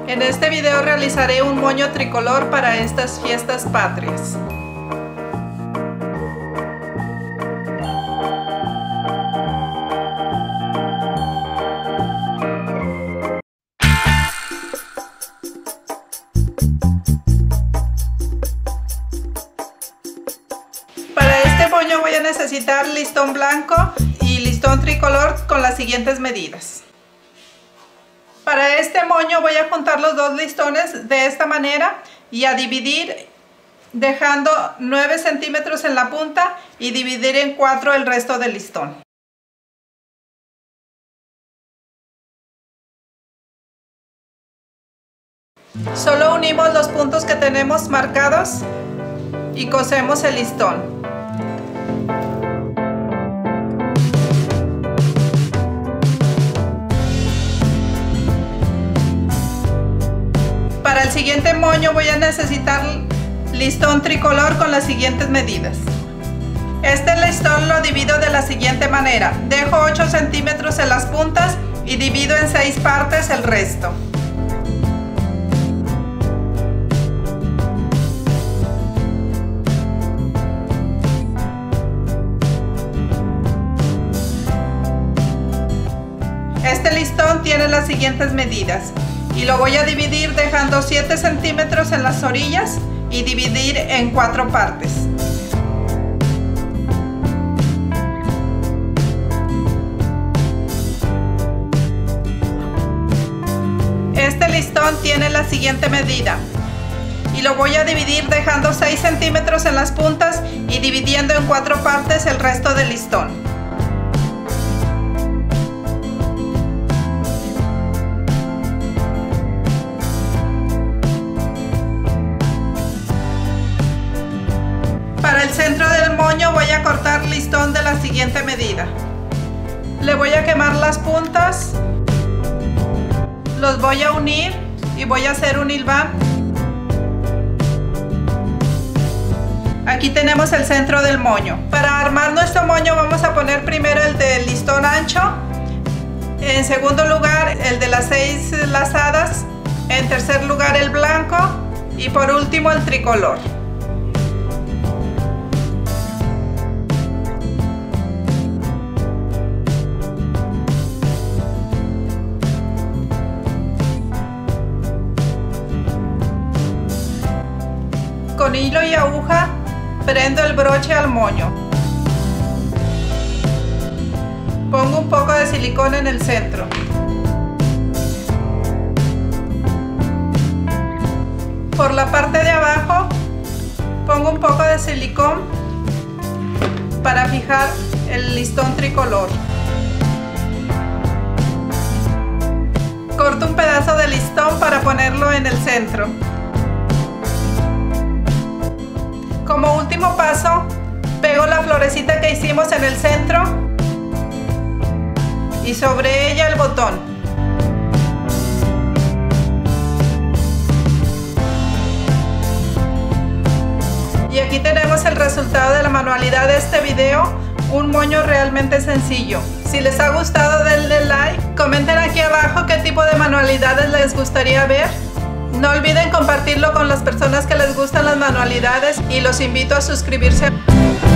En este video realizaré un moño tricolor para estas fiestas patrias. Para este moño voy a necesitar listón blanco y listón tricolor con las siguientes medidas. Para este moño voy a juntar los dos listones de esta manera y a dividir dejando 9 centímetros en la punta y dividir en 4 el resto del listón. Solo unimos los puntos que tenemos marcados y cosemos el listón. Para el siguiente moño voy a necesitar listón tricolor con las siguientes medidas. Este listón lo divido de la siguiente manera. Dejo 8 centímetros en las puntas y divido en 6 partes el resto. Este listón tiene las siguientes medidas. Y lo voy a dividir dejando 7 centímetros en las orillas y dividir en 4 partes. Este listón tiene la siguiente medida y lo voy a dividir dejando 6 centímetros en las puntas y dividiendo en 4 partes el resto del listón. Para el centro del moño voy a cortar listón de la siguiente medida. Le voy a quemar las puntas, los voy a unir y voy a hacer un hilván. Aquí tenemos el centro del moño. Para armar nuestro moño vamos a poner primero el del listón ancho, en segundo lugar el de las 6 lazadas, en tercer lugar el blanco y por último el tricolor. Con hilo y aguja prendo el broche al moño. Pongo un poco de silicón en el centro. Por la parte de abajo pongo un poco de silicón para fijar el listón tricolor. Corto un pedazo de listón para ponerlo en el centro. Como último paso, pego la florecita que hicimos en el centro y sobre ella el botón. Y aquí tenemos el resultado de la manualidad de este video, un moño realmente sencillo. Si les ha gustado, denle like, comenten aquí abajo qué tipo de manualidades les gustaría ver. No olviden compartirlo con las personas que les gustan las manualidades y los invito a suscribirse.